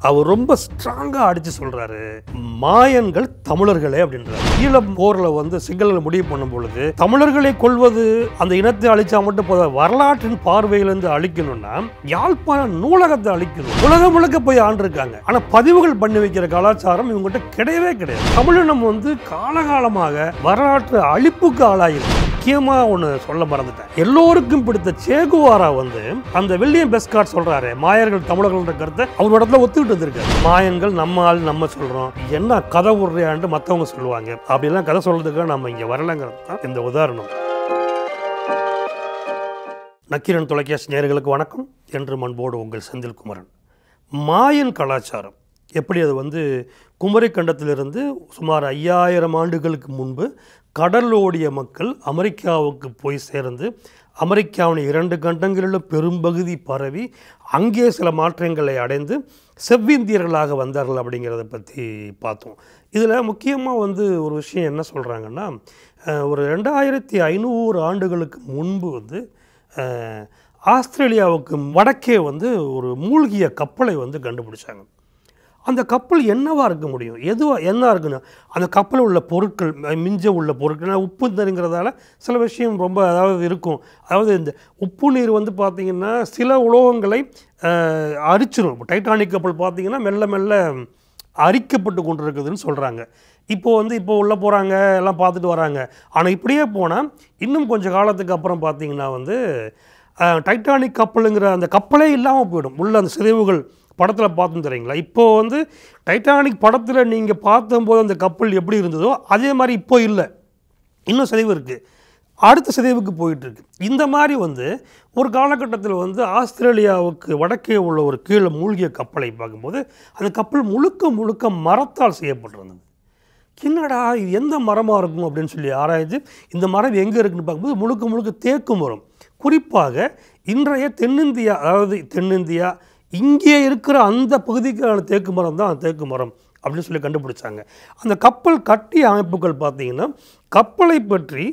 அவர் ரொம்ப ஸ்ட்ராங்காக அடித்து சொல்கிறாரு, மாயன்கள் தமிழர்களே அப்படின்றார். ஈழம் போரில் வந்து சிங்களர்கள் முடிவு பண்ணும் பொழுது தமிழர்களை கொள்வது அந்த இனத்தை அழிச்சா மட்டும் போத, வரலாற்றின் பார்வையிலிருந்து அழிக்கணும்னா யாழ்ப்பாண நூலகத்தை அழிக்கணும். உலகம் முழுக்க போய் ஆண்டிருக்காங்க. ஆனால் பதிவுகள் பண்ணி வைக்கிற கலாச்சாரம் இவங்ககிட்ட கிடையவே கிடையாது. தமிழினம் வந்து காலகாலமாக வரலாற்று அழிப்புக்கு ஆளாயிருக்கு. முக்கியமாக ஒன்று சொல்ல மறந்துட்டேன். எல்லோருக்கும் பிடித்த சேகுவாரா வந்து அந்த வில்லியம் பெஸ்கார்ட் சொல்றாரு, மாயர்கள் தமிழர்கள்ன்ற கருத்தை அவர் இடத்துல ஒத்துக்கிட்டு வந்திருக்காரு. மாயன்கள் நம்ம ஆள் நம்ம சொல்றோம், என்ன கதை உரையாண்டு மற்றவங்க சொல்லுவாங்க, அப்படிலாம் கதை சொல்றதுக்காக நம்ம இங்கே வரலங்கிறது தான் இந்த உதாரணம். நக்கீரன் தொலைக்காட்சி நேயர்களுக்கு வணக்கம். என்று மண்போடு உங்கள் செந்தில் குமரன். மாயன் கலாச்சாரம் எப்படி அது வந்து குமரி கண்டத்திலிருந்து சுமார் 5000 ஆண்டுகளுக்கு முன்பு கடலோடிய மக்கள் அமெரிக்காவுக்கு போய் சேர்ந்து அமெரிக்காவின் 2 கண்டங்களிலும் பெரும்பகுதி பரவி அங்கே சில மாற்றங்களை அடைந்து செவ்விந்தியர்களாக வந்தார்கள் அப்படிங்கிறத பற்றி பார்த்தோம். இதில் முக்கியமாக வந்து ஒரு விஷயம் என்ன சொல்கிறாங்கன்னா, ஒரு 2500 ஆண்டுகளுக்கு முன்பு வந்து ஆஸ்திரேலியாவுக்கு வடக்கே வந்து ஒரு மூழ்கிய கப்பலை வந்து கண்டுபிடிச்சாங்க. அந்த கப்பல் என்னவாக இருக்க முடியும், என்ன இருக்குன்னு, அந்த கப்பலில் உள்ள பொருட்கள், மிஞ்ச உள்ள பொருட்கள், உப்பு தருங்கிறதால சில விஷயம் ரொம்ப அதாவது இருக்கும். அதாவது இந்த உப்பு நீர் வந்து பார்த்திங்கன்னா சில உலோகங்களை அரிச்சிடும். டைட்டானிக் கப்பல் பார்த்திங்கன்னா மெல்ல மெல்ல அரிக்கப்பட்டு கொண்டு இருக்குதுன்னு சொல்கிறாங்க. இப்போ உள்ளே போகிறாங்க, எல்லாம் பார்த்துட்டு வராங்க. ஆனால் இப்படியே போனால் இன்னும் கொஞ்சம் காலத்துக்கு அப்புறம் பார்த்திங்கன்னா வந்து டைட்டானிக் கப்பலுங்கிற அந்த கப்பலே இல்லாமல் போயிடும். உள்ள அந்த சிதைவுகள் படத்தில் பார்த்துன்னு தெரியுங்களா. இப்போது வந்து டைட்டானிக் படத்தில் நீங்கள் பார்த்தம்போது அந்த கப்பல் எப்படி இருந்ததோ அதே மாதிரி இப்போ இல்லை, இன்னும் சிதைவு இருக்குது, அடுத்த சிதைவுக்கு போயிட்டுருக்கு. இந்த மாதிரி வந்து ஒரு காலகட்டத்தில் வந்து ஆஸ்திரேலியாவுக்கு வடக்கே உள்ள ஒரு கீழே மூழ்கிய கப்பலை பார்க்கும்போது அந்த கப்பல் முழுக்க முழுக்க மரத்தால் செய்யப்பட்டிருந்தது. என்னடா இது எந்த மரமாக இருக்கும் அப்படின்னு சொல்லி ஆராய்ந்து இந்த மரம் எங்கே இருக்குன்னு பார்க்கும்போது முழுக்க முழுக்க தேக்கு மரம். குறிப்பாக இன்றைய தென்னிந்தியா, அதாவது தென்னிந்தியா இங்கே இருக்கிற அந்த பகுதிக்கான தேக்கு மரம் தான் தேக்கு மரம் அப்படின்னு சொல்லி கண்டுபிடிச்சாங்க. அந்த கப்பல் கட்டிய அமைப்புகள் பார்த்திங்கன்னா கப்பலை பற்றி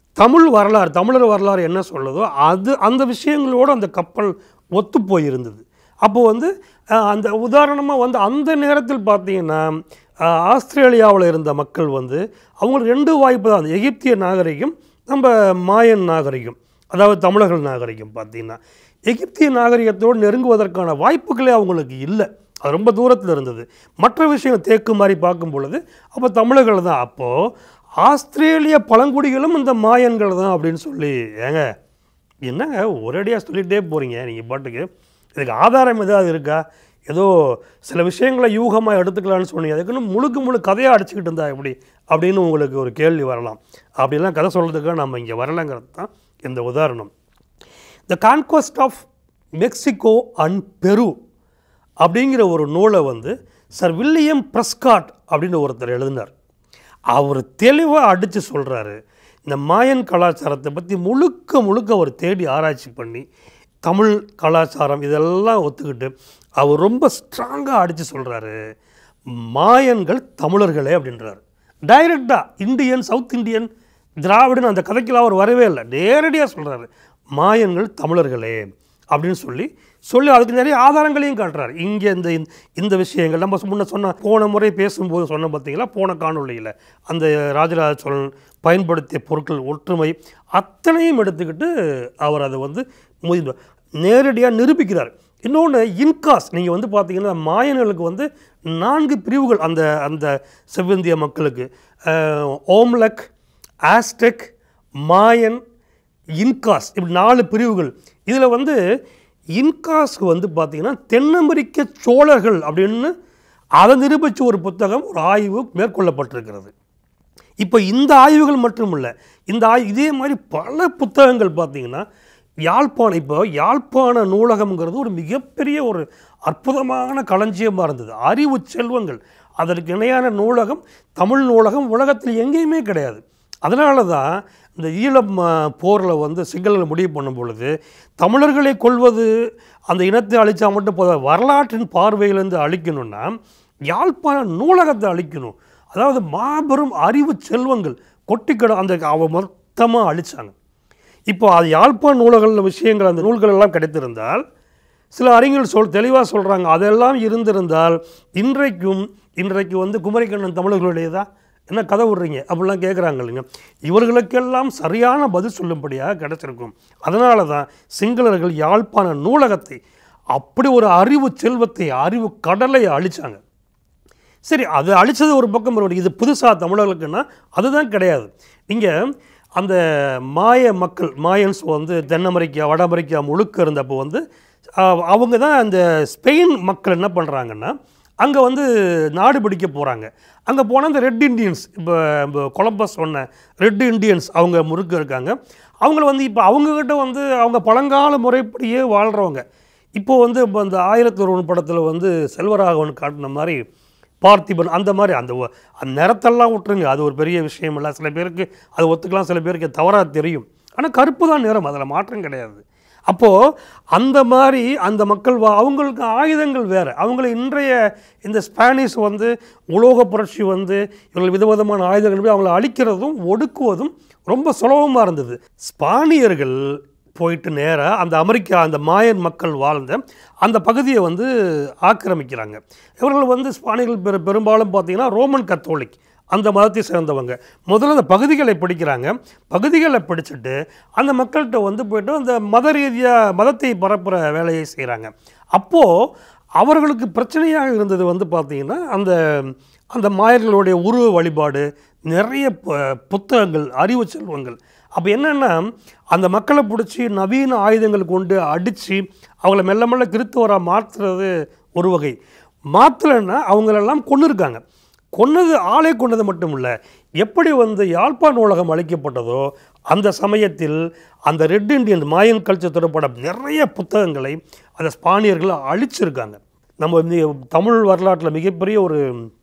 தமிழர் வரலாறு என்ன சொல்லுதோ அந்த விஷயங்களோடு அந்த கப்பல் ஒத்து போயிருந்தது. அப்போது வந்து அந்த உதாரணமாக வந்து அந்த நேரத்தில் பார்த்திங்கன்னா ஆஸ்திரேலியாவில் இருந்த மக்கள் வந்து அவங்களுக்கு 2 வாய்ப்பு தான், அந்த எகிப்திய நாகரிகம், நம்ம மாயன் நாகரிகம், அதாவது தமிழர்கள் நாகரிகம். பார்த்திங்கன்னா எகிப்திய நாகரிகத்தோடு நெருங்குவதற்கான வாய்ப்புகளே அவங்களுக்கு இல்லை, அது ரொம்ப தூரத்தில் இருந்தது. மற்ற விஷயம் தேக்கு மாதிரி பார்க்கும் பொழுது அப்போ தமிழர்கள் தான். அப்போது ஆஸ்திரேலிய பழங்குடிகளும் இந்த மாயன்கள் தான் அப்படின்னு சொல்லி, ஏங்க என்னங்க ஒரேடியாக சொல்லிகிட்டே போகிறீங்க நீங்கள் பாட்டுக்கு, இதுக்கு ஆதாரம் ஏதாவது இருக்கா? ஏதோ சில விஷயங்களை யூகமாக எடுத்துக்கலான்னு சொன்னீங்க, அதுக்குன்னு முழு கதையாக அடிச்சுக்கிட்டு இருந்தா எப்படி அப்படின்னு உங்களுக்கு ஒரு கேள்வி வரலாம். அப்படிலாம் கதை சொல்கிறதுக்காக நம்ம இங்கே வரலங்கிறது தான் இந்த உதாரணம். The conquest of Mexico and Peru அப்படிங்கிற ஒரு நூலை வந்து சர் வில்லியம் பிரஸ்காட் அப்படின்னு ஒருத்தர் எழுதினார். அவர் தெளிவாக அடித்து சொல்கிறாரு, இந்த மாயன் கலாச்சாரத்தை பற்றி முழுக்க அவர் தேடி ஆராய்ச்சி பண்ணி தமிழ் கலாச்சாரம் இதெல்லாம் ஒத்துக்கிட்டு அவர் ரொம்ப ஸ்ட்ராங்காக அடித்து சொல்கிறாரு, மாயன்கள் தமிழர்களே அப்படின்றார். டைரெக்டாக இந்தியன், சவுத் இந்தியன், திராவிடன் அந்த கதைக்கெல்லாம் அவர் வரவே இல்லை, நேரடியாக சொல்கிறாரு மாயன்கள் தமிழர்களே அப்படின்னு சொல்லி அதுக்கு நிறைய ஆதாரங்களையும் காட்டுறாரு. இங்கே இந்த விஷயங்கள் நம்ம முன்ன போன முறை பேசும்போது சொன்ன பார்த்தீங்களா, போன காணொலியில் அந்த ராஜராஜ சோழன் பயன்படுத்திய பொருட்கள் ஒற்றுமை அத்தனையும் எடுத்துக்கிட்டு அவர் அதை வந்து நேரடியாக நிரூபிக்கிறார். இன்னொன்று இன்காஸ், நீங்கள் வந்து பார்த்தீங்கன்னா மாயன்களுக்கு வந்து 4 பிரிவுகள் அந்த செவ்விந்திய மக்களுக்கு, ஓம்லக், ஆஸ்டெக், மாயன், இன்காஸ், இப்படி 4 பிரிவுகள். இதில் வந்து இன்காஸ்க்கு வந்து பார்த்திங்கன்னா தென் அமெரிக்க சோழர்கள் அப்படின்னு அதை நிரூபித்த ஒரு புத்தகம், ஒரு ஆய்வு மேற்கொள்ளப்பட்டிருக்கிறது. இப்போ இந்த ஆய்வுகள் மட்டும் இல்லை, இதே மாதிரி பல புத்தகங்கள் பார்த்திங்கன்னா யாழ்ப்பாண நூலகம்ங்கிறது ஒரு மிகப்பெரிய ஒரு அற்புதமான களஞ்சியமாக இருந்தது, அறிவு செல்வங்கள். அதற்கு இணையான நூலகம், தமிழ் நூலகம் உலகத்தில் எங்கேயுமே கிடையாது. அதனால தான் இந்த ஈழம் போரில் வந்து சிங்களர்கள் முடிவு பண்ணும் பொழுது தமிழர்களை கொள்வது அந்த இனத்தை அழிச்சா மட்டும் போத, வரலாற்றின் பார்வையிலேருந்து அழிக்கணும்னா யாழ்ப்பாண நூலகத்தை அழிக்கணும். அதாவது மாபெரும் அறிவு செல்வங்கள் கொட்டிக்கடை அவ மொத்தமாக அழித்தாங்க. இப்போ அது யாழ்ப்பாண நூலகங்கள் விஷயங்கள், அந்த நூல்கள் எல்லாம் கிடைத்திருந்தால் சில அறிஞர்கள் தெளிவாக சொல்கிறாங்க, அதெல்லாம் இருந்திருந்தால் இன்றைக்கு வந்து குமரிக்கண்ணன் தமிழர்களுடையதா என்ன கதை விடுறீங்க அப்படிலாம் கேட்குறாங்க இல்லைங்க. இவர்களுக்கெல்லாம் சரியான பதில் சொல்லும்படியாக கிடச்சிருக்கும். அதனால தான் சிங்களர்கள் யாழ்ப்பாண நூலகத்தை அப்படி ஒரு அறிவு செல்வத்தை அறிவு கடலை அழித்தாங்க. சரி, அது அழித்தது ஒரு பக்கம் வரும். இது புதுசாக தமிழர்களுக்குன்னா அதுதான் கிடையாது. நீங்கள் அந்த மாயன்ஸ் வந்து தென் அமெரிக்கா வட அமெரிக்கா முழுக்க இருந்தப்போ வந்து அவங்க தான் அந்த ஸ்பெயின் மக்கள் என்ன பண்ணுறாங்கன்னா அங்கே வந்து நாடு பிடிக்க போகிறாங்க. அங்கே போனால் இந்த ரெட் இண்டியன்ஸ், இப்போ கொலம்பஸ் சொன்ன ரெட் இண்டியன்ஸ் அவங்க முறுக்க இருக்காங்க. அவங்கள வந்து இப்போ அவங்கக்கிட்ட வந்து அவங்க பழங்கால முறைப்படியே வாழ்கிறவங்க. இப்போது வந்து இப்போ அந்த 1001 படத்தில் வந்து செல்வராகவன் காட்டின மாதிரி பார்த்திபன் அந்த மாதிரி அந்த நிறத்தெல்லாம் விட்டுருங்க, அது ஒரு பெரிய விஷயம் இல்லை. சில பேருக்கு அது ஒத்துக்கலாம், சில பேருக்கு தவறாக தெரியும். ஆனால் கருப்பு தான் நிறம், அதில் மாற்றம் கிடையாது. அப்போது அந்த மாதிரி அந்த மக்கள் அவங்களுக்கு ஆயுதங்கள் வேறு. அவங்கள இன்றைய இந்த ஸ்பானிஷ் வந்து உலோக புரட்சி வந்து இவர்கள் விதவிதமான ஆயுதங்கள் போய் அவங்கள அழிக்கிறதும் ஒடுக்குவதும் ரொம்ப சுலபமாக இருந்தது. ஸ்பானியர்கள் போயிட்டு நேராக அந்த அமெரிக்கா அந்த மாயன் மக்கள் வாழ்ந்த அந்த பகுதியை வந்து ஆக்கிரமிக்கிறாங்க. இவர்கள் வந்து ஸ்பானியர்கள் பெரும்பாலும் பார்த்திங்கன்னா ரோமன் கத்தோலிக் அந்த மதத்தை சேர்ந்தவங்க. முதல்ல அந்த பகுதிகளை பிடிக்கிறாங்க. பகுதிகளை பிடிச்சிட்டு அந்த மக்கள்கிட்ட வந்து போய்ட்டு அந்த மத ரீதியாக மதத்தை பரப்புகிற வேலையை செய்கிறாங்க. அப்போது அவர்களுக்கு பிரச்சனையாக இருந்தது வந்து பார்த்திங்கன்னா அந்த மாயர்களுடைய உருவ வழிபாடு, நிறைய புத்தகங்கள், அறிவு செல்வங்கள். அப்போ என்னென்னா அந்த மக்களை பிடிச்சி நவீன ஆயுதங்கள் கொண்டு அடித்து அவங்கள மெல்ல மெல்ல கிறிஸ்தவராக மாற்றுறது ஒரு வகை. மாற்றலைன்னா அவங்களெல்லாம் கொன்னுருக்காங்க. ஆளை கொண்டது மட்டும் இல்லை, எப்படி வந்து யாழ்ப்பாண நூலகம் அழிக்கப்பட்டதோ அந்த சமயத்தில் அந்த ரெட் இண்டியன் மாயன் கல்ச்சர் தொடர்பட நிறைய புத்தகங்களை அந்த ஸ்பானியர்கள் அழிச்சிருக்காங்க. நம்ம தமிழ் வரலாற்றில் மிகப்பெரிய ஒரு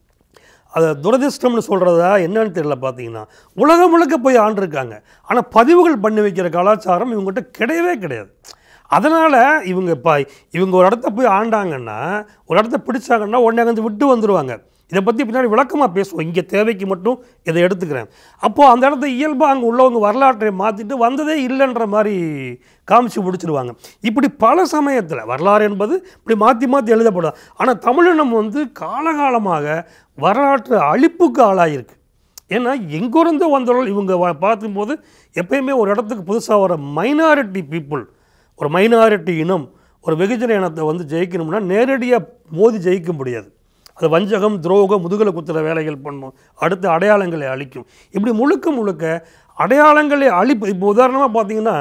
அதை துரதிர்ஷ்டம்னு சொல்கிறதா என்னன்னு தெரியல. பார்த்தீங்கன்னா உலகம் முழுக்க போய் ஆண்டிருக்காங்க. ஆனால் பதிவுகள் பண்ணி வைக்கிற கலாச்சாரம் இவங்ககிட்ட கிடையவே கிடையாது. அதனால் இவங்க ஒரு இடத்த போய் ஆண்டாங்கன்னா, ஒரு இடத்த பிடிச்சாங்கன்னா உடனே வந்து விட்டு வந்துடுவாங்க. இதை பற்றி பின்னாடி விளக்கமாக பேசுவோம், இங்கே தேவைக்கு மட்டும் இதை எடுத்துக்கிறேன். அப்போது அந்த இடத்த இயல்பாக அங்கே உள்ளவங்க வரலாற்றை மாற்றிட்டு வந்ததே இல்லைன்ற மாதிரி காமிச்சு முடிச்சிடுவாங்க. இப்படி பல சமயத்தில் வரலாறு என்பது இப்படி மாற்றி மாற்றி எழுதப்படும். ஆனால் தமிழினம் வந்து காலகாலமாக வரலாற்று அழிப்புக்கு ஆளாயிருக்கு. ஏன்னா எங்கிருந்து வந்தவர்கள் இவங்க பார்க்கும்போது எப்பயுமே ஒரு இடத்துக்கு புதுசாக வர மைனாரிட்டி பீப்புள், ஒரு மைனாரிட்டி இனம், ஒரு வெகுஜன இனத்தை வந்து ஜெயிக்கணும்னா நேரடியாக மோதி ஜெயிக்க முடியாது. அது வஞ்சகம், துரோகம், முதுகலை குத்துற வேலைகள் பண்ணும், அடுத்து அடையாளங்களை அழிக்கும். இப்படி முழுக்க அடையாளங்களை அழிப்பு. இப்போ உதாரணமாக பார்த்தீங்கன்னா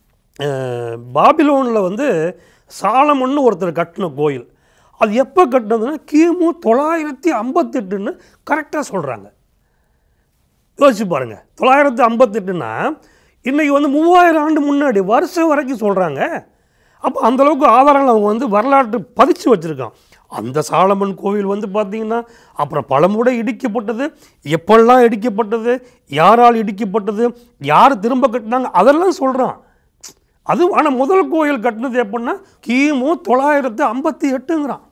பாபிலோனில் வந்து சாலமன்னு ஒருத்தர் கட்டின கோயில், அது எப்போ கட்டினதுன்னா கிமு 958ன்னு கரெக்டாக சொல்கிறாங்க. யோசிச்சு பாருங்கள், 958ன்னா இன்றைக்கி வந்து 3000 ஆண்டு முன்னாடி வருஷம் வரைக்கும் சொல்கிறாங்க. அப்போ அந்தளவுக்கு ஆதாரங்கள் அவங்க வந்து வரலாற்று பதிச்சு வச்சுருக்கான். அந்த சாலமன் கோவில் வந்து பார்த்திங்கன்னா அப்புறம் பலமுறை இடிக்கப்பட்டது, எப்பெல்லாம் இடிக்கப்பட்டது, யாரால் இடிக்கப்பட்டது, யார் திரும்ப கட்டினாங்க, அதெல்லாம் சொல்கிறான். அது ஆனால் முதல் கோயில் கட்டினது எப்படின்னா கிமு 958ங்கிறான்.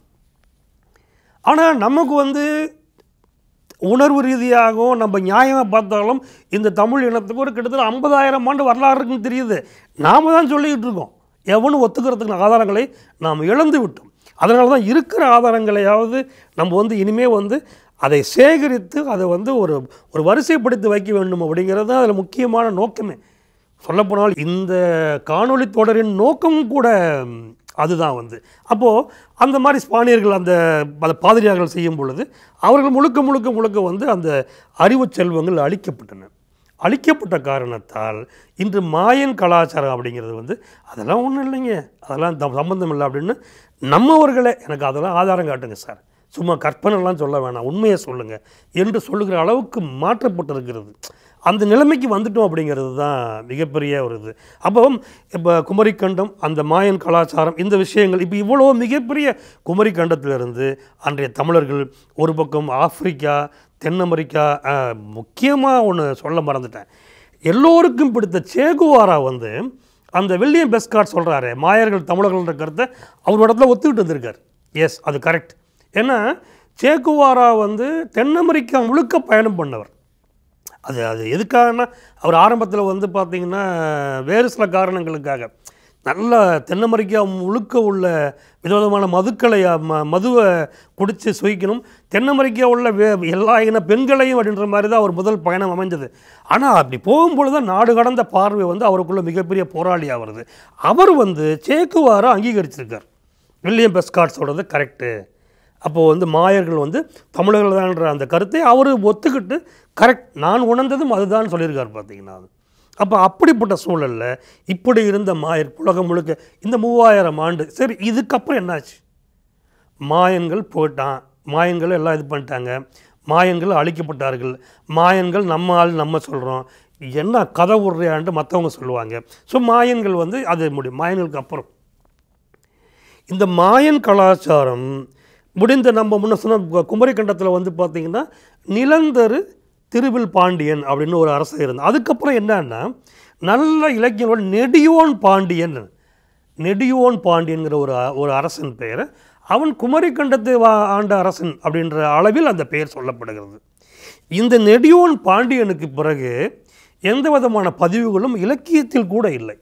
ஆனால் நமக்கு வந்து உணர்வு ரீதியாகவும் நம்ம நியாயமாக பார்த்தாலும் இந்த தமிழ் இனத்துக்கு ஒரு கிட்டத்தட்ட 50,000 ஆண்டு வரலாறு இருக்குன்னு தெரியுது. நாம் தான் சொல்லிக்கிட்டு இருக்கோம். எவனும் ஒத்துக்கிறதுக்கு ஆதாரங்களை நாம் இழந்து விட்டோம். அதனால தான் இருக்கிற ஆதாரங்களையாவது நம்ம வந்து இனிமேல் வந்து அதை சேகரித்து அதை வந்து ஒரு வரிசைப்படுத்தி வைக்க வேண்டும் அப்படிங்கிறது தான் அதில் முக்கியமான நோக்கமே. சொல்லப்போனால் இந்த காணொளி தொடரின் நோக்கமும் கூட அதுதான் வந்து. அப்போது அந்த மாதிரி ஸ்பானியர்கள் அந்த பாதிரியார்கள் செய்யும் பொழுது அவர்கள் முழுக்க வந்து அந்த அறிவு செல்வங்கள் அழிக்கப்பட்ட காரணத்தால் இன்று மாயன் கலாச்சாரம் அப்படிங்கிறது வந்து அதெல்லாம் ஒன்றும் இல்லைங்க, அதெல்லாம் சம்பந்தம் இல்லை அப்படின்னு நம்மவர்களே எனக்கு அதெல்லாம் ஆதாரம் காட்டுங்க சார், சும்மா கற்பனைலாம் சொல்ல வேணாம், உண்மையை சொல்லுங்கள் என்று சொல்லுகிற அளவுக்கு மாற்றப்பட்டிருக்கிறது. அந்த நிலைமைக்கு வந்துட்டோம் அப்படிங்கிறது தான் மிகப்பெரிய ஒரு இது. அப்போ இப்போ குமரிக்கண்டம், அந்த மாயன் கலாச்சாரம், இந்த விஷயங்கள் இப்போ இவ்வளோ மிகப்பெரிய குமரிக்கண்டத்திலிருந்து அன்றைய தமிழர்கள் ஒரு பக்கம் ஆப்பிரிக்கா, தென் அமெரிக்கா, முக்கியமாக ஒன்று சொல்ல மறந்துட்டேன், எல்லோருக்கும் பிடித்த சேகுவாரா வந்து அந்த வில்லியம் பெஸ்கார்ட் சொல்கிறாரு மாயர்கள் தமிழர்கள்ன்ற கருத்தை அவர் இடத்துல ஒத்துக்கிட்டு வந்திருக்கார். எஸ், அது கரெக்ட். ஏன்னா சேகுவாரா வந்து தென் அமெரிக்கா முழுக்க பயணம் பண்ணவர். அது எதுக்காகனா அவர் ஆரம்பத்தில் வந்து பார்த்திங்கன்னா வேறு சில காரணங்களுக்காக நல்ல தென் அமெரிக்கா முழுக்க உள்ள விதவிதமான மதுக்களை மதுவை குடித்து சுயிக்கணும், தென்னமரிக்கா உள்ள எல்லா இன பெண்களையும் அப்படின்ற மாதிரி தான் அவர் முதல் பயணம் அமைஞ்சது. ஆனால் அப்படி போகும்பொழுது தான் நாடு கடந்த பார்வை வந்து அவருக்குள்ள மிகப்பெரிய போராளியாக வருது. அவர் வந்து சேக்குவாரை அங்கீகரிச்சிருக்கார். வில்லியம் பெஸ்காட் சொல்கிறது கரெக்டு. அப்போது வந்து மாயர்கள் வந்து தமிழர்கள் தான்ன்ற அந்த கருத்தை அவர் ஒத்துக்கிட்டு கரெக்ட், நான் உணர்ந்ததும் அதுதான் சொல்லியிருக்கார் பார்த்தீங்கன்னா. அப்போ அப்படிப்பட்ட சூழலில் இப்படி இருந்த மாயர் உலகம் முழுக்க இந்த 3000 ஆண்டு சரி, இதுக்கப்புறம் என்னாச்சு? மாயன்கள் போயிட்டான், மாயன்கள் எல்லாம் இது பண்ணிட்டாங்க, மாயன்கள் அழிக்கப்பட்டார்கள், மாயன்கள் நம்ம ஆள் நம்ம சொல்கிறோம், என்ன கதை விடுறியான்ட்டு மற்றவங்க சொல்லுவாங்க. ஸோ மாயன்கள் வந்து அது முடியும். மாயன்களுக்கு அப்புறம் இந்த மாயன் கலாச்சாரம் முடிந்த நம்ம முன்ன சொன்ன குமரி கண்டத்தில் வந்து பார்த்திங்கன்னா நிலந்தரு திருவில் பாண்டியன் அப்படின்னு ஒரு அரசன் இருந்தான். அதுக்கப்புறம் என்னன்னா நல்ல இலக்கியங்களோட நெடியோன் பாண்டியன்கிற ஒரு அரசன் பெயர். அவன் குமரி கண்டத்தை ஆண்ட அரசன் அப்படின்ற அளவில் அந்த பெயர் சொல்லப்படுகிறது. இந்த நெடியோன் பாண்டியனுக்கு பிறகு எந்த விதமான பதிவுகளும் இலக்கியத்தில் கூட இல்லை.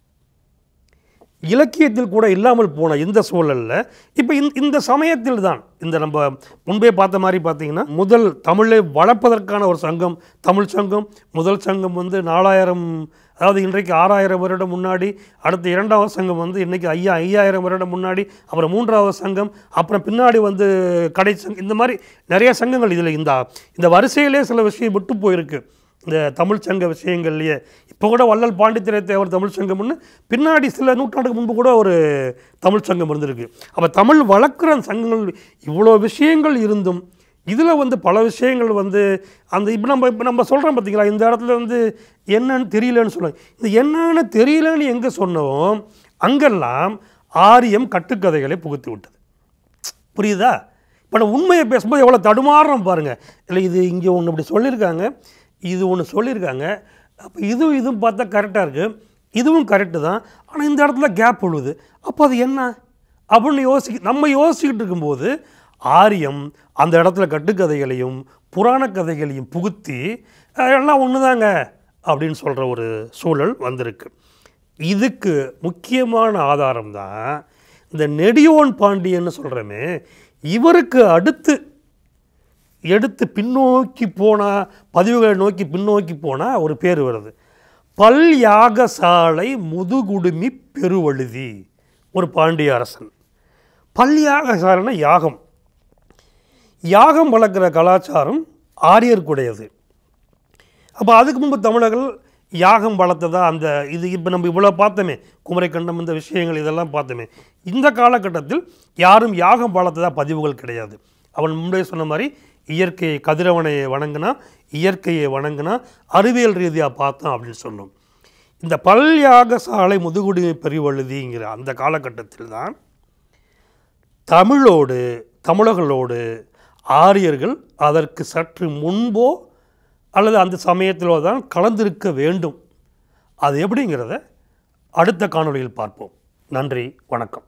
இலக்கியத்தில் கூட இல்லாமல் போன இந்த சூழலில் இப்போ இந்த சமயத்தில் தான் இந்த நம்ம முன்பே பார்த்த மாதிரி பார்த்தீங்கன்னா முதல் தமிழை வளர்ப்பதற்கான ஒரு சங்கம், தமிழ் சங்கம். முதல் சங்கம் வந்து 4000, அதாவது இன்றைக்கு 6000 வருடம் முன்னாடி, அடுத்து 2வது சங்கம் வந்து இன்றைக்கி 5000 வருடம் முன்னாடி, அப்புறம் 3வது சங்கம், அப்புறம் பின்னாடி வந்து கடை சங்கம். இந்த மாதிரி நிறைய சங்கங்கள் இதில் இந்த வரிசையிலே சில விஷயம் விட்டு போயிருக்கு இந்த தமிழ் சங்க விஷயங்கள்லையே. இப்போ கூட வள்ளல் பாண்டித்திரை தேவர் தமிழ் சங்கம்னு பின்னாடி சில நூற்றாண்டுக்கு முன்பு கூட ஒரு தமிழ் சங்கம் இருந்திருக்கு. அப்போ தமிழ் வளர்க்குற சங்கங்கள் இவ்வளோ விஷயங்கள் இருந்தும் இதில் வந்து பல விஷயங்கள் வந்து அந்த இப்போ நம்ம சொல்கிறோம் பார்த்தீங்களா, இந்த இடத்துல வந்து என்னன்னு தெரியலன்னு சொல்லுவாங்க. இந்த என்னன்னு தெரியலன்னு எங்கே சொன்னோம் அங்கெல்லாம் ஆரியம் கட்டுக்கதைகளை புகுத்தி விட்டது. புரியுதா? இப்போ நான் உண்மையை பேசும்போது எவ்வளோ தடுமாறுறோம் பாருங்கள். இல்லை இது இங்கே ஒன்று இப்படி சொல்லியிருக்காங்க, இது ஒன்று சொல்லியிருக்காங்க, அப்போ இதுவும் பார்த்தா கரெக்டாக இருக்குது, இதுவும் கரெக்டு தான், ஆனால் இந்த இடத்துல கேப் விழுவுது, அப்போ அது என்ன அப்படின்னு நம்ம யோசிச்சுக்கிட்டு இருக்கும்போது ஆரியம் அந்த இடத்துல கட்டுக்கதைகளையும் புராண கதைகளையும் புகுத்தி எல்லாம் ஒன்று தாங்க அப்படின்னு சொல்கிற ஒரு சூழல் வந்திருக்கு. இதுக்கு முக்கியமான ஆதாரம் தான் இந்த நெடியோன் பாண்டியன்னு சொல்கிறோமே, இவருக்கு அடுத்து எடுத்து பின்னோக்கி போனால், பதிவுகளை நோக்கி பின்னோக்கி போனால் ஒரு பேர் வருது, பல் யாகசாலை முதுகுடுமி பெருவழுதி. ஒரு பாண்டிய அரசன். பல் யாகசாலைன்னா யாகம் வளர்க்குற கலாச்சாரம் ஆரியர்க்குடையது. அப்போ அதுக்கு முன்பு தமிழர்கள் யாகம் வளர்த்ததா அந்த இது இப்போ நம்ம இவ்வளோ பார்த்தோமே, குமரிக்கண்டம் இந்த விஷயங்கள் இதெல்லாம் பார்த்தோமே. இந்த காலகட்டத்தில் யாரும் யாகம் வளர்த்ததா பதிவுகள் கிடையாது. அவன் முன்பே சொன்ன மாதிரி இயற்கையை கதிரவனையை வணங்கினா, இயற்கையை வணங்கினா, அறிவியல் ரீதியாக பார்த்தோம் அப்படின்னு சொன்னோம். இந்த பல் யாகசாலை முதுகுடுமி பெருவழுதிங்கிற அந்த காலகட்டத்தில் தான் தமிழர்களோடு ஆரியர்கள் அதற்கு சற்று முன்போ அல்லது அந்த சமயத்திலோ தான் கலந்திருக்க வேண்டும். அது எப்படிங்கிறத அடுத்த காணொளியில் பார்ப்போம். நன்றி, வணக்கம்.